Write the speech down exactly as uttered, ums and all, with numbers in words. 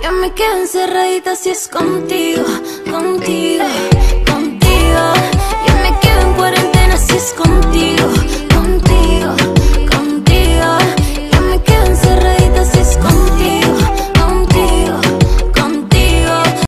Yo me quedo encerradita si es contigo, contigo.